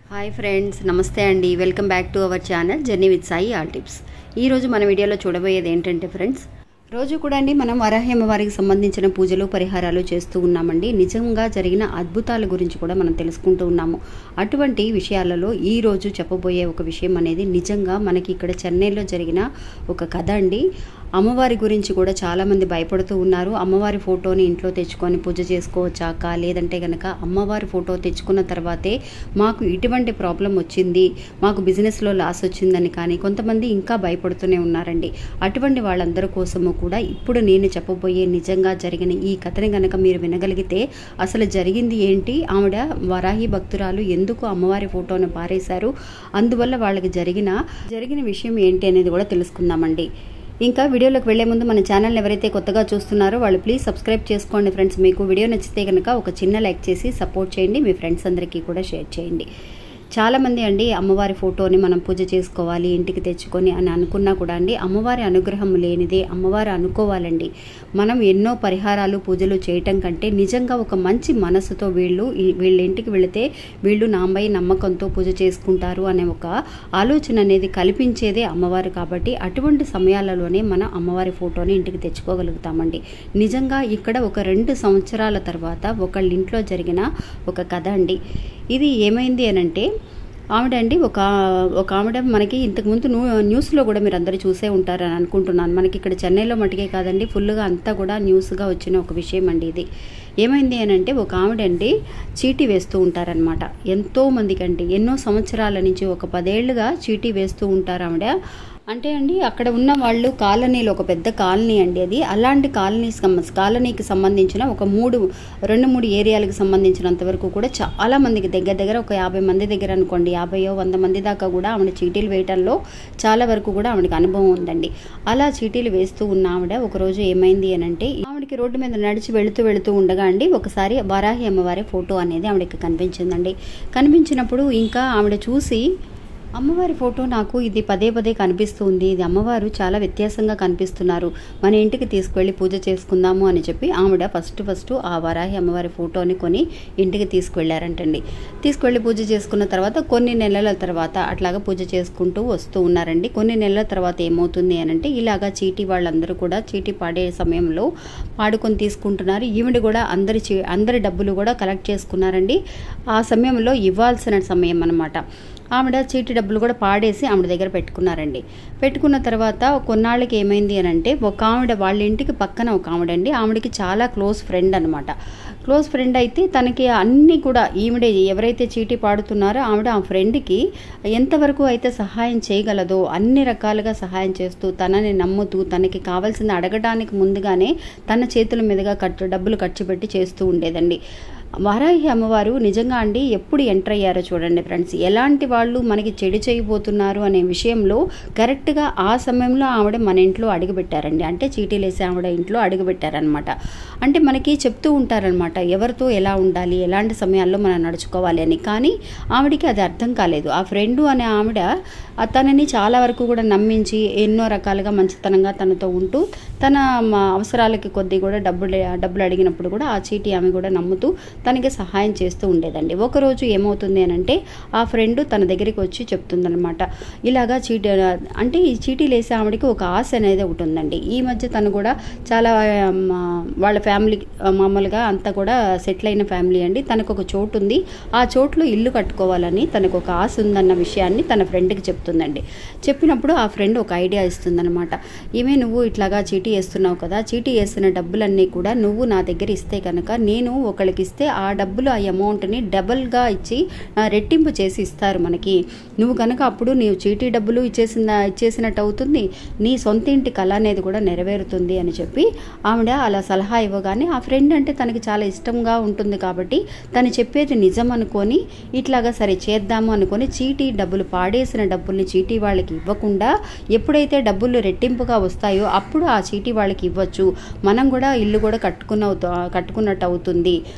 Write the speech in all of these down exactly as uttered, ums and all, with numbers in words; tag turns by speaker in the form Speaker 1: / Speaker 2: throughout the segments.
Speaker 1: Hi friends, నమస్తే అండి. Welcome back to our channel journey with Sai all tips. ఈరోజు మన వీడియోలో చూడబోయేది ఏంటంటే ఫ్రెండ్స్, రోజు కూడా అండి మనం వరాహి అమ్మవారికి సంబంధించిన పూజలు పరిహారాలు చేస్తూ ఉన్నామండి. నిజంగా జరిగిన అద్భుతాల గురించి కూడా మనం తెలుసుకుంటూ ఉన్నాము. అటువంటి విషయాలలో ఈ రోజు చెప్పబోయే ఒక విషయం అనేది నిజంగా మనకి ఇక్కడ చెన్నైలో జరిగిన ఒక కథ అండి. అమ్మవారి గురించి కూడా చాలామంది భయపడుతూ ఉన్నారు. అమ్మవారి ఫోటోని ఇంట్లో తెచ్చుకొని పూజ చేసుకోవచ్చాక, లేదంటే కనుక అమ్మవారి ఫోటో తెచ్చుకున్న తర్వాతే మాకు ఇటువంటి ప్రాబ్లం వచ్చింది, మాకు బిజినెస్లో లాస్ వచ్చిందని కానీ కొంతమంది ఇంకా భయపడుతూనే ఉన్నారండి. అటువంటి వాళ్ళందరి కోసము కూడా ఇప్పుడు నేను చెప్పబోయే నిజంగా జరిగిన ఈ కథని కనుక మీరు వినగలిగితే అసలు జరిగింది ఏంటి, ఆవిడ వరాహి భక్తురాలు ఎందుకు అమ్మవారి ఫోటోను పారేశారు, అందువల్ల వాళ్ళకి జరిగిన జరిగిన విషయం ఏంటి అనేది కూడా తెలుసుకుందామండి. ఇంకా వీడియోలోకి వెళ్లే ముందు మన ఛానల్ ఎవరైతే కొత్తగా చూస్తున్నారో వాళ్ళు ప్లీజ్ సబ్స్క్రైబ్ చేసుకోండి ఫ్రెండ్స్. మీకు వీడియో నచ్చితే కనుక ఒక చిన్న లైక్ చేసి సపోర్ట్ చేయండి. మీ ఫ్రెండ్స్ అందరికీ కూడా షేర్ చేయండి. చాలామంది అండి అమ్మవారి ఫోటోని మనం పూజ చేసుకోవాలి ఇంటికి తెచ్చుకొని అని అనుకున్నా కూడా అండి అమ్మవారి అనుగ్రహం లేనిదే అమ్మవారు అనుకోవాలండి. మనం ఎన్నో పరిహారాలు పూజలు చేయటం కంటే నిజంగా ఒక మంచి మనసుతో వీళ్ళు వీళ్ళ ఇంటికి వెళితే వీళ్ళు నాపై నమ్మకంతో పూజ చేసుకుంటారు అనే ఒక ఆలోచన అనేది కల్పించేదే అమ్మవారు. కాబట్టి అటువంటి సమయాలలోనే మనం అమ్మవారి ఫోటోని ఇంటికి తెచ్చుకోగలుగుతామండి. నిజంగా ఇక్కడ ఒక రెండు సంవత్సరాల తర్వాత ఒకళ్ళ ఇంట్లో జరిగిన ఒక కథ అండి. ఇది ఏమైంది అనంటే, ఆవిడ అండి ఒక ఒక ఆవిడ మనకి ఇంతకుముందు న్యూస్లో కూడా మీరు అందరూ చూసే ఉంటారని అనుకుంటున్నాను. మనకి ఇక్కడ చెన్నైలో మటుకే కాదండి, ఫుల్గా అంతా కూడా న్యూస్గా వచ్చిన ఒక విషయం అండి ఇది. ఏమైంది అని అంటే, ఒక ఆవిడ అండి చీటీ వేస్తూ ఉంటారనమాట. ఎంతో మందికి అండి ఎన్నో సంవత్సరాల నుంచి ఒక పదేళ్లుగా చీటీ వేస్తూ ఉంటారు ఆవిడ. అంటే అండి అక్కడ ఉన్న వాళ్ళు కాలనీలో ఒక పెద్ద కాలనీ అండి అది. అలాంటి కాలనీ కాలనీకి సంబంధించిన ఒక మూడు రెండు మూడు ఏరియాలకు సంబంధించినంత వరకు కూడా చాలా మందికి దగ్గర దగ్గర ఒక యాభై మంది దగ్గర అనుకోండి, యాభైయో వంద మంది దాకా కూడా ఆవిడ చీటీలు వేయటంలో చాలా వరకు కూడా ఆవిడకి అనుభవం ఉందండి. అలా చీటీలు వేస్తూ ఉన్న ఆవిడ ఒకరోజు ఏమైంది అని అంటే, ఆవిడకి రోడ్డు మీద నడిచి వెళుతూ వెళుతూ ఉండగా అండి ఒకసారి వరాహి అమ్మవారి ఫోటో అనేది ఆవిడకి కనిపించిందండి. కనిపించినప్పుడు ఇంకా ఆవిడ చూసి, అమ్మవారి ఫోటో నాకు ఇది పదే పదే కనిపిస్తుంది, ఇది అమ్మవారు చాలా వ్యత్యాసంగా కనిపిస్తున్నారు, మన ఇంటికి తీసుకువెళ్ళి పూజ చేసుకుందాము అని చెప్పి ఆవిడ ఫస్ట్ ఫస్ట్ ఆ వరాహి అమ్మవారి ఫోటోని కొని ఇంటికి తీసుకువెళ్ళారంటండి. తీసుకువెళ్ళి పూజ చేసుకున్న తర్వాత కొన్ని నెలల తర్వాత అట్లాగా పూజ చేసుకుంటూ వస్తూ ఉన్నారండి. కొన్ని నెలల తర్వాత ఏమవుతుంది అని అంటే, ఇలాగా చీటీ వాళ్ళందరూ కూడా చీటీ పాడే సమయంలో పాడుకొని తీసుకుంటున్నారు. ఈవిడ కూడా అందరి చీ అందరి డబ్బులు కూడా కలెక్ట్ చేసుకున్నారండి. ఆ సమయంలో ఇవ్వాల్సిన సమయం అన్నమాట. ఆవిడ చీటీ డబ్బులు కూడా పాడేసి ఆవిడ దగ్గర పెట్టుకున్నారండి. పెట్టుకున్న తర్వాత కొన్నాళ్ళకి ఏమైంది అని అంటే, ఒక ఆవిడ వాళ్ళ ఇంటికి పక్కన ఒక ఆవిడ అండి, ఆవిడకి చాలా క్లోజ్ ఫ్రెండ్ అనమాట. క్లోజ్ ఫ్రెండ్ అయితే తనకి అన్నీ కూడా ఈవిడ ఎవరైతే చీటీ పాడుతున్నారో ఆవిడ ఆ ఫ్రెండ్కి ఎంతవరకు అయితే సహాయం చేయగలదో అన్ని రకాలుగా సహాయం చేస్తూ, తనని నమ్ముతూ, తనకి కావాల్సింది అడగడానికి ముందుగానే తన చేతుల మీదుగా ఖర్చు డబ్బులు ఖర్చు పెట్టి చేస్తూ ఉండేదండి. వరాహి అమ్మవారు నిజంగా అండి ఎప్పుడు ఎంటర్ అయ్యారో చూడండి ఫ్రెండ్స్, ఎలాంటి వాళ్ళు మనకి చెడు చేయబోతున్నారు అనే విషయంలో కరెక్ట్గా ఆ సమయంలో ఆవిడ మన ఇంట్లో అడుగుపెట్టారండి. అంటే చీటీలు వేసి ఆవిడ ఇంట్లో అడుగుపెట్టారనమాట. అంటే మనకి చెప్తూ ఉంటారనమాట ఎవరితో ఎలా ఉండాలి, ఎలాంటి సమయాల్లో మనం నడుచుకోవాలి అని. కానీ ఆవిడికి అది అర్థం కాలేదు. ఆ ఫ్రెండు అనే ఆవిడ తనని చాలా వరకు కూడా నమ్మించి ఎన్నో రకాలుగా మంచితనంగా తనతో ఉంటూ తన అవసరాలకి కొద్ది కూడా డబ్బులు డబ్బులు అడిగినప్పుడు కూడా ఆ చీటీ ఆమె కూడా నమ్ముతూ తనకి సహాయం చేస్తూ ఉండేదండి. ఒకరోజు ఏమవుతుంది అని అంటే, ఆ ఫ్రెండ్ తన దగ్గరికి వచ్చి చెప్తుందనమాట, ఇలాగా చీటీ అంటే ఈ చీటీలు వేసే ఆవిడకి ఒక ఆశ అనేది ఒకటి ఉందండి. ఈ మధ్య తను కూడా చాలా వాళ్ళ ఫ్యామిలీ మామూలుగా అంతా కూడా సెటిల్ అయిన ఫ్యామిలీ అండి. తనకు ఒక చోటు ఉంది, ఆ చోట్లో ఇల్లు కట్టుకోవాలని తనకు ఒక ఆశ ఉందన్న విషయాన్ని తన ఫ్రెండ్కి చెప్తుందండి. చెప్పినప్పుడు ఆ ఫ్రెండ్ ఒక ఐడియా ఇస్తుందన్నమాట. ఈమె నువ్వు ఇట్లాగా చీటీ వేస్తున్నావు కదా, చీటీ వేసిన డబ్బులన్నీ కూడా నువ్వు నా దగ్గర ఇస్తే కనుక నేను ఒకళ్ళకి ఇస్తే ఆ డబ్బులు ఆ అమౌంట్ని డబల్గా ఇచ్చి రెట్టింపు చేసి ఇస్తారు మనకి. నువ్వు కనుక అప్పుడు నీవు చీటీ డబ్బులు ఇచ్చేసిన ఇచ్చేసినట్టు అవుతుంది, నీ సొంత ఇంటి కళ అనేది కూడా నెరవేరుతుంది అని చెప్పి ఆవిడ అలా సలహా ఇవ్వగానే, ఆ ఫ్రెండ్ అంటే తనకి చాలా ఇష్టంగా ఉంటుంది కాబట్టి తను చెప్పేది నిజం అనుకొని ఇట్లాగా సరే చేద్దాము అనుకొని చీటీ డబ్బులు పాడేసిన డబ్బుల్ని చీటీ వాళ్ళకి ఇవ్వకుండా ఎప్పుడైతే డబ్బులు రెట్టింపుగా వస్తాయో అప్పుడు ఆ చీటీ వాళ్ళకి ఇవ్వచ్చు, మనం కూడా ఇల్లు కూడా కట్టుకున్న కట్టుకున్నట్టు అవుతుంది. అంటే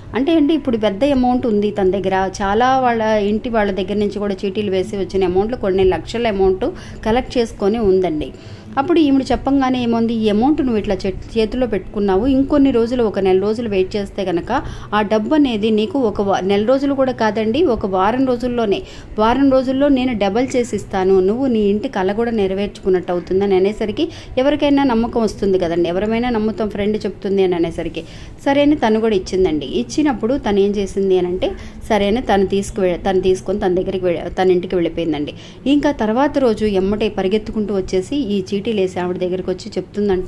Speaker 1: ఏంటంటే ఇప్పుడు పెద్ద అమౌంట్ ఉంది తన దగ్గర, చాలా వాళ్ళ ఇంటి వాళ్ళ దగ్గర నుంచి కూడా చీటీలు వేసి వచ్చిన అమౌంట్లు కొన్ని లక్షల అమౌంట్ కలెక్ట్ చేసుకొని ఉందండి. అప్పుడు ఈవిడ చెప్పంగానే ఏముంది, ఈ అమౌంట్ నువ్వు ఇట్లా చేతిలో పెట్టుకున్నావు, ఇంకొన్ని రోజులు ఒక నెల రోజులు వెయిట్ చేస్తే కనుక ఆ డబ్బు అనేది నీకు ఒక నెల రోజులు కూడా కాదండి, ఒక వారం రోజుల్లోనే వారం రోజుల్లో నేను డబల్ చేసి ఇస్తాను, నువ్వు నీ ఇంటి కళ కూడా నెరవేర్చుకున్నట్టు అవుతుందని అనేసరికి ఎవరికైనా నమ్మకం వస్తుంది కదండి, ఎవరైనా నమ్ముతాం, ఫ్రెండ్ చెప్తుంది అని అనేసరికి సరే అని తను కూడా ఇచ్చిందండి. ఇచ్చినప్పుడు తను ఏం చేసింది అని అంటే సరే అని తను తీసుకు తను తీసుకొని తన దగ్గరికి తన ఇంటికి వెళ్ళిపోయిందండి. ఇంకా తర్వాత రోజు ఎమ్మటే పరిగెత్తుకుంటూ వచ్చేసి ఈ చీటీలు వేసి ఆవిడ దగ్గరికి వచ్చి చెప్తుందంట,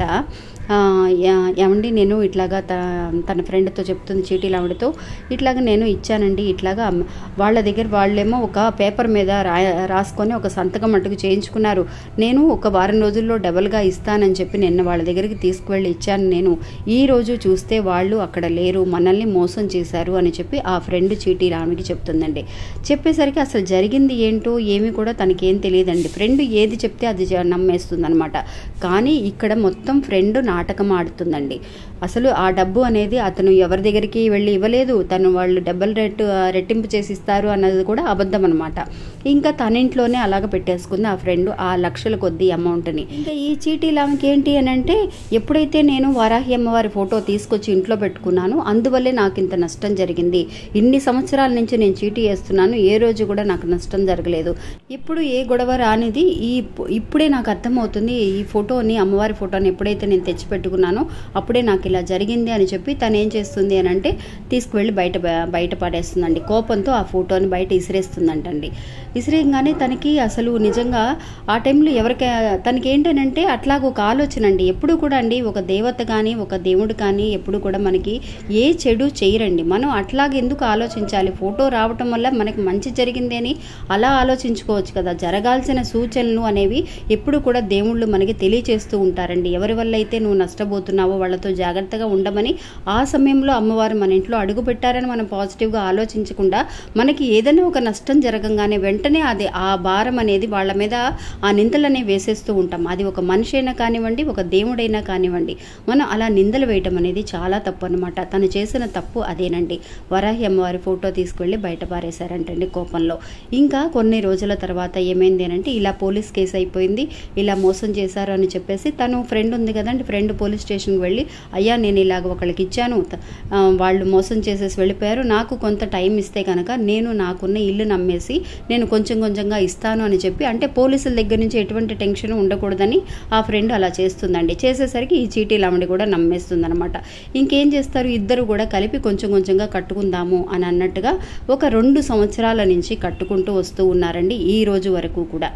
Speaker 1: ఏమండి నేను ఇట్లాగా తన ఫ్రెండ్తో చెప్తుంది, చీటీలు ఆవిడతో, ఇట్లాగా నేను ఇచ్చానండి, ఇట్లాగా వాళ్ళ దగ్గర వాళ్ళేమో ఒక పేపర్ మీద రా రాసుకొని ఒక సంతకం మట్టుకు చేయించుకున్నారు, నేను ఒక వారం రోజుల్లో డబల్గా ఇస్తానని చెప్పి నిన్న వాళ్ళ దగ్గరికి తీసుకువెళ్ళి ఇచ్చాను, నేను ఈ రోజు చూస్తే వాళ్ళు అక్కడ లేరు, మనల్ని మోసం చేశారు అని చెప్పి ఆ ఫ్రెండ్ చీటీలు ఆమెకి చెప్తుందండి. చెప్పేసరికి అసలు జరిగింది ఏంటో ఏమీ కూడా తనకేం తెలియదండి. ఫ్రెండ్ ఏది చెప్తే అది నమ్మేస్తుంది అనమాట. కానీ ఇక్కడ మొత్తం ఫ్రెండ్ నాటకం ఆడుతుందండి. అసలు ఆ డబ్బు అనేది అతను ఎవరి దగ్గరికి వెళ్ళి ఇవ్వలేదు, తను వాళ్ళు డబ్బులు రెట్టు రెట్టింపు చేసి ఇస్తారు అన్నది కూడా అబద్ధం అనమాట. ఇంకా తన ఇంట్లోనే అలాగ పెట్టేసుకుంది ఆ ఫ్రెండ్ ఆ లక్షల కొద్ది అమౌంట్ని. ఇంకా ఈ చీటీలు ఆమెకి ఏంటి అని అంటే, ఎప్పుడైతే నేను వారాహి అమ్మవారి ఫోటో తీసుకొచ్చి ఇంట్లో పెట్టుకున్నాను అందువల్లే నాకు ఇంత నష్టం జరిగింది, ఇన్ని సంవత్సరాల నుంచి నేను చీటీ వేస్తున్నాను, ఏ రోజు కూడా నాకు నష్టం జరగలేదు, ఇప్పుడు ఏ గొడవ రానిది ఈ ఇప్పుడే నాకు అర్థమవుతుంది, ఈ ఫోటోని అమ్మవారి ఫోటోని ఎప్పుడైతే నేను తెచ్చి పెట్టుకున్నానో అప్పుడే నాకు ఇలా జరిగింది అని చెప్పి తను ఏం చేస్తుంది అని అంటే తీసుకువెళ్ళి బయట బయట పడేస్తుందండి. కోపంతో ఆ ఫోటోని బయట ఇసిరేస్తుందంటండి. ఇసిరేయగానే తనకి అసలు నిజంగా ఆ టైంలో ఎవరికి తనకి ఏంటనంటే అట్లాగ ఒక ఆలోచన అండి, ఎప్పుడు కూడా అండి ఒక దేవత కానీ ఒక దేవుడు కానీ ఎప్పుడు కూడా మనకి ఏ చెడు చేయరండి, మనం అట్లాగే ఎందుకు ఆలోచించాలి, ఫోటో రావటం వల్ల మనకి మంచి జరిగింది అని అలా ఆలోచించుకోవచ్చు కదా. జరగాల్సిన సూచనలు అనేవి ఎప్పుడు కూడా దేవుళ్ళు మనకి తెలియచేస్తూ ఉంటారండి. ఎవరి వల్ల అయితే నువ్వు నష్టపోతున్నావో వాళ్ళతో జాగ్రత్తగా ఉండమని ఆ సమయంలో అమ్మవారు మన ఇంట్లో అడుగు పెట్టారని మనం పాజిటివ్గా ఆలోచించకుండా మనకి ఏదైనా ఒక నష్టం జరగంగానే వెంటనే అది ఆ భారం అనేది వాళ్ళ మీద ఆ నిందలనే వేసేస్తూ ఉంటాం. అది ఒక మనిషి అయినా కానివ్వండి, ఒక దేవుడైనా కానివ్వండి, మనం అలా నిందలు వేయటం అనేది చాలా తప్పు అనమాట. తను చేసిన తప్పు అదేనండి. వరాహి అమ్మవారి ఫోటో తీసుకెళ్ళి బయట పారేశారంటండి కోపంలో. ఇంకా కొన్ని రోజుల తర్వాత ఏమైంది అంటే ఇలా పోలీస్ కేసు అయిపోయింది, ఇలా మోసం చేశారు అని చెప్పేసి తను ఫ్రెండ్ ఉంది కదండి, ఫ్రెండ్ పోలీస్ స్టేషన్కి వెళ్ళి అయ్యా నేను ఇలాగ ఒకళ్ళకి ఇచ్చాను, వాళ్ళు మోసం చేసేసి వెళ్ళిపోయారు, నాకు కొంత టైం ఇస్తే కనుక నేను నాకున్న ఇల్లు నమ్మేసి నేను కొంచెం కొంచెంగా ఇస్తాను అని చెప్పి, అంటే పోలీసుల దగ్గర నుంచి ఎటువంటి టెన్షన్ ఉండకూడదని ఆ ఫ్రెండ్ అలా చేస్తుందండి. చేసేసరికి ఈ చీటీలు ఆవిడ కూడా నమ్మేస్తుంది అనమాట. ఇంకేం చేస్తారు, ఇద్దరు కూడా కలిపి కొంచెం కొంచెంగా కట్టుకుందాము అని అన్నట్టుగా ఒక రెండు సంవత్సరాల నుంచి కట్టుకుంటూ వస్తూ ఉన్నారండి ఈ రోజు వరకు కూడా.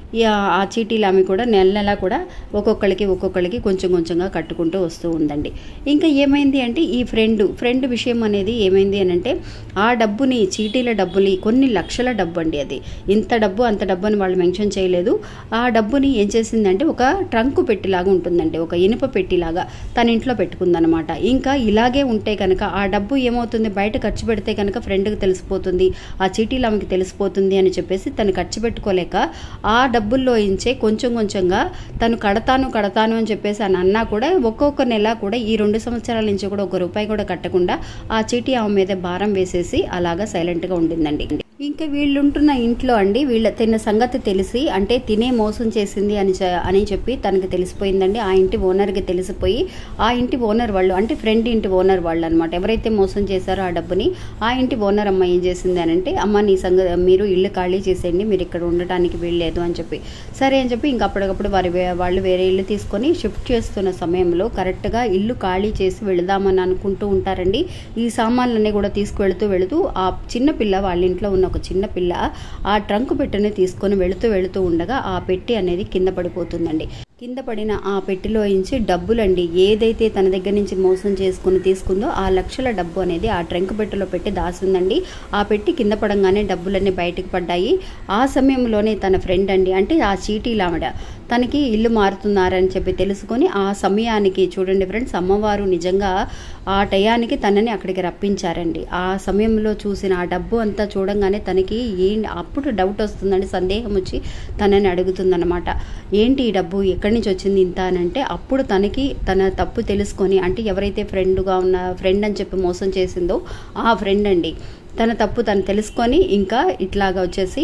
Speaker 1: ఆ చీటీలు ఆమె కూడా నెల నెల కూడా ఒక్కొక్కరికి ఒక్కొక్కరికి కొంచెం కొంచెంగా కట్టుకుంటూ వస్తూ ఉందండి. ఇంకా ఏమైంది అంటే ఈ ఫ్రెండ్ ఫ్రెండ్ విషయం అనేది ఏమైంది అని అంటే ఆ డబ్బుని చీటీల డబ్బుని కొన్ని లక్షల డబ్బు అండి, అది ఇంత డబ్బు అంత డబ్బు అని వాళ్ళు మెన్షన్ చేయలేదు. ఆ డబ్బుని ఏం చేసిందంటే ఒక ట్రంకు పెట్టిలాగా ఉంటుందండి, ఒక ఇనుప పెట్టిలాగా తన ఇంట్లో పెట్టుకుందనమాట. ఇంకా ఇలాగే ఉంటే కనుక ఆ డబ్బు ఏమవుతుంది, బయట ఖర్చు పెడితే కనుక ఫ్రెండ్కి తెలిసిపోతుంది, ఆ చీటీలు ఆమెకి తెలిసిపోతుంది అని చెప్పేసి తను ఖర్చు పెట్టుకోలేక ఆ డబ్బుల్లో ఇంచే కొంచెం కొంచెంగా తను కడతాను కడతాను అని చెప్పేసి అని అన్నా కూడా ఒక్కొక్క నెల కూడా ఈ రెండు సంవత్సరాల నుంచి కూడా ఒక రూపాయి కూడా కట్టకుండా ఆ చీటీ ఆమె మీద భారం వేసేసి అలాగా సైలెంట్గా ఉండిందండి. ఇంకా వీళ్ళుంటున్న ఇంట్లో అండి వీళ్ళ తిన్న సంగతి తెలిసి, అంటే తినే మోసం చేసింది అని అని చెప్పి తనకి తెలిసిపోయిందండి. ఆ ఇంటి ఓనర్కి తెలిసిపోయి ఆ ఇంటి ఓనర్ వాళ్ళు, అంటే ఫ్రెండ్ ఇంటి ఓనర్ వాళ్ళు అనమాట, ఎవరైతే మోసం చేశారో ఆ డబ్బుని ఆ ఇంటి ఓనర్ అమ్మ ఏం చేసింది అని అంటే, అమ్మ నీ సంగ మీరు ఇల్లు ఖాళీ చేసేయండి, మీరు ఇక్కడ ఉండటానికి వీల్లేదు అని చెప్పి సరే అని చెప్పి ఇంకా అప్పటికప్పుడు వారి వాళ్ళు వేరే ఇల్లు తీసుకొని షిఫ్ట్ చేస్తున్న సమయంలో కరెక్ట్గా ఇల్లు ఖాళీ చేసి వెళదామని అనుకుంటూ ఉంటారండి. ఈ సామాన్లన్నీ కూడా తీసుకువెళుతూ వెళుతూ ఆ చిన్న పిల్ల వాళ్ళ ఇంట్లో ఉన్న ఒక చిన్న పిల్ల ఆ ట్రంక్ పెట్టెని తీసుకొని వెళుతూ వెళుతూ ఉండగా ఆ పెట్టి అనేది కింద పడిపోతుందండి. కింద పడిన ఆ పెట్టిలో నుంచి డబ్బులండి ఏదైతే తన దగ్గర నుంచి మోసం చేసుకుని తీసుకుందో ఆ లక్షల డబ్బు అనేది ఆ ట్రంక్ పెట్టెలో పెట్టి దాసుందండి. ఆ పెట్టి కింద పడంగానే డబ్బులన్నీ బయటకు పడ్డాయి. ఆ సమయంలోనే తన ఫ్రెండ్ అండి, అంటే ఆ చీటీలు ఆవిడ తనకి ఇల్లు మారుతున్నారని చెప్పి తెలుసుకొని ఆ సమయానికి చూడండి ఫ్రెండ్స్, అమ్మవారు నిజంగా ఆ టయానికి తనని అక్కడికి రప్పించారండి. ఆ సమయంలో చూసిన ఆ డబ్బు అంతా చూడంగానే తనకి ఏ అప్పుడు డౌట్ వస్తుందండి, సందేహం వచ్చి తనని అడుగుతుందన్నమాట. ఏంటి ఈ డబ్బు ఎక్కడి నుంచి వచ్చింది ఇంత అని అంటే, అప్పుడు తనకి తన తప్పు తెలుసుకొని, అంటే ఎవరైతే ఫ్రెండ్గా ఉన్న ఫ్రెండ్ అని చెప్పి మోసం చేసిందో ఆ ఫ్రెండ్ అండి, తన తప్పు తను తెలుసుకొని ఇంకా ఇట్లాగా వచ్చేసి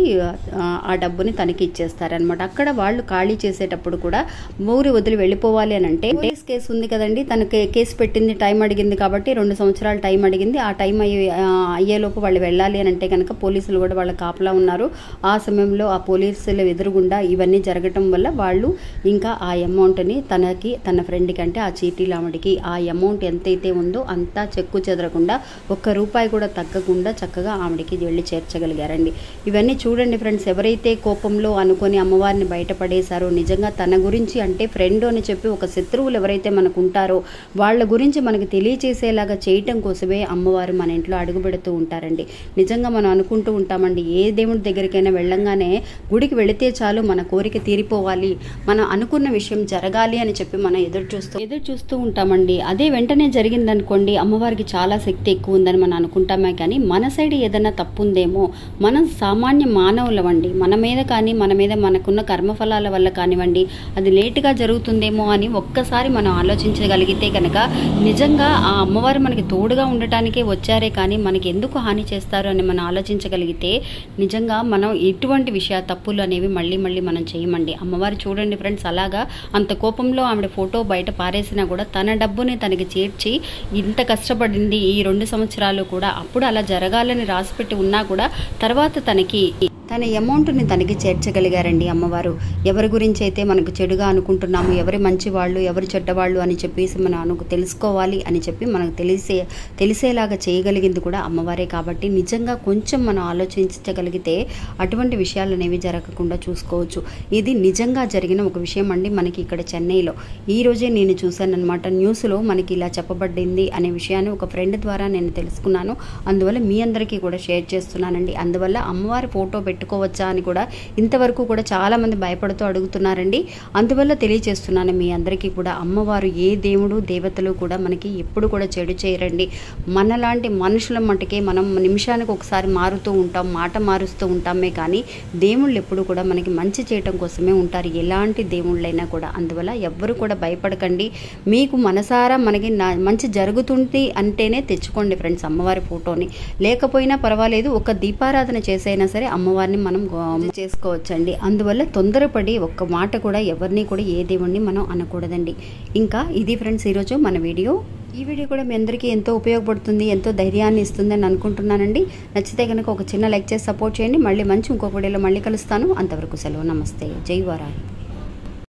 Speaker 1: ఆ డబ్బుని తనకి ఇచ్చేస్తారనమాట. అక్కడ వాళ్ళు ఖాళీ చేసేటప్పుడు కూడా ఊరి వదిలి వెళ్ళిపోవాలి అని అంటే, పోలీస్ కేసు ఉంది కదండి, తనకి కేసు పెట్టింది, టైం అడిగింది కాబట్టి రెండు సంవత్సరాలు టైం అడిగింది. ఆ టైం అయ్యే అయ్యేలోపు వాళ్ళు వెళ్ళాలి అని అంటే కనుక పోలీసులు కూడా వాళ్ళ కాపలా ఉన్నారు. ఆ సమయంలో ఆ పోలీసులు ఎదురుగుండా ఇవన్నీ జరగటం వల్ల వాళ్ళు ఇంకా ఆ అమౌంట్ని తనకి, తన ఫ్రెండ్కి అంటే ఆ చీటీలామడికి ఆ అమౌంట్ ఎంతైతే ఉందో అంతా చెక్కు చెదరకుండా, ఒక్క రూపాయి కూడా తగ్గకుండా చక్కగా ఆవిడికి వెళ్ళి చేర్చగలిగారండి. ఇవన్నీ చూడండి ఫ్రెండ్స్, ఎవరైతే కోపంలో అనుకొని అమ్మవారిని బయటపడేశారో, నిజంగా తన గురించి అంటే ఫ్రెండ్ అని చెప్పి ఒక శత్రువులు ఎవరైతే మనకు ఉంటారో వాళ్ళ గురించి మనకు తెలియచేసేలాగా చేయటం కోసమే అమ్మవారు మన ఇంట్లో అడుగుపెడుతూ ఉంటారండి. నిజంగా మనం అనుకుంటూ ఉంటామండి, ఏ దేవుడి దగ్గరికైనా వెళ్ళంగానే గుడికి వెళితే చాలు మన కోరిక తీరిపోవాలి, మనం అనుకున్న విషయం జరగాలి అని చెప్పి మనం ఎదురు చూస్తూ ఎదురు చూస్తూ ఉంటామండి. అదే వెంటనే జరిగిందనుకోండి, అమ్మవారికి చాలా శక్తి ఎక్కువ ఉందని మనం అనుకుంటామే, కానీ మన సైడ్ ఏదైనా తప్పు ఉందేమో, మనం సామాన్య మానవులవండి, మన మీద కానీ మన మీద మనకున్న కర్మఫలాల వల్ల కానివ్వండి అది లేటుగా జరుగుతుందేమో అని ఒక్కసారి మనం ఆలోచించగలిగితే కనుక, నిజంగా ఆ అమ్మవారు మనకి తోడుగా ఉండటానికే వచ్చారే కానీ మనకి ఎందుకు హాని చేస్తారు అని మనం ఆలోచించగలిగితే, నిజంగా మనం ఎటువంటి విషయ తప్పులు అనేవి మళ్ళీ మళ్ళీ మనం చేయమండి. అమ్మవారు చూడండి ఫ్రెండ్స్, అలాగా అంత కోపంలో ఆవిడ ఫోటో బయట పారేసినా కూడా తన డబ్బుని తనకి చేర్చి ఇంత కష్టపడింది ఈ రెండు సంవత్సరాలు కూడా. అప్పుడు అలా జరగాలని రాసిపెట్టి ఉన్నా కూడా తర్వాత తనకి తన అమౌంట్ని తనకి చేర్చగలిగారండి అమ్మవారు. ఎవరి గురించి అయితే మనకు చెడుగా అనుకుంటున్నాము, ఎవరి మంచి వాళ్ళు ఎవరి చెడ్డవాళ్ళు అని చెప్పేసి మనం అనుకు తెలుసుకోవాలి అని చెప్పి మనకు తెలిసే తెలిసేలాగా చేయగలిగింది కూడా అమ్మవారే. కాబట్టి నిజంగా కొంచెం మనం ఆలోచించగలిగితే అటువంటి విషయాలు అనేవి జరగకుండా చూసుకోవచ్చు. ఇది నిజంగా జరిగిన ఒక విషయం అండి. మనకి ఇక్కడ చెన్నైలో ఈ రోజే నేను చూశాను అనమాట, న్యూస్లో మనకి ఇలా చెప్పబడింది అనే విషయాన్ని ఒక ఫ్రెండ్ ద్వారా నేను తెలుసుకున్నాను. అందువల్ల మీ అందరికీ కూడా షేర్ చేస్తున్నానండి. అందువల్ల అమ్మవారి ఫోటో పెట్టుకోవచ్చా అని కూడా ఇంతవరకు కూడా చాలామంది భయపడుతూ అడుగుతున్నారండి. అందువల్ల తెలియజేస్తున్నాను మీ అందరికీ కూడా, అమ్మవారు ఏ దేవుడు దేవతలు కూడా మనకి ఎప్పుడు కూడా చెడు చేయరండి. మనలాంటి మనుషుల మటుకే మనం నిమిషానికి ఒకసారి మారుతూ ఉంటాం, మాట మారుస్తూ ఉంటామే, కానీ దేవుళ్ళు ఎప్పుడు కూడా మనకి మంచి చేయటం కోసమే ఉంటారు, ఎలాంటి దేవుళ్ళైనా కూడా. అందువల్ల ఎవ్వరు కూడా భయపడకండి. మీకు మనసారా మనకి మంచి జరుగుతుంది అంటేనే తెచ్చుకోండి ఫ్రెండ్స్ అమ్మవారి ఫోటోని. లేకపోయినా పర్వాలేదు, ఒక దీపారాధన చేసైనా సరే అమ్మవారిని మనం చేసుకోవచ్చండి. అందువల్ల తొందరపడి ఒక్క మాట కూడా ఎవరిని కూడా ఏ దేవుణ్ణి మనం అనకూడదండి. ఇంకా ఇది ఫ్రెండ్స్ ఈరోజు మన వీడియో. ఈ వీడియో కూడా మీ అందరికీ ఎంతో ఉపయోగపడుతుంది, ఎంతో ధైర్యాన్ని ఇస్తుంది అని అనుకుంటున్నానండి. నచ్చితే కనుక ఒక చిన్న లైక్ చేసి సపోర్ట్ చేయండి. మళ్ళీ మంచి ఇంకొక వీడియోలో మళ్ళీ కలుస్తాను. అంతవరకు సెలవు, నమస్తే, జై వారాహి.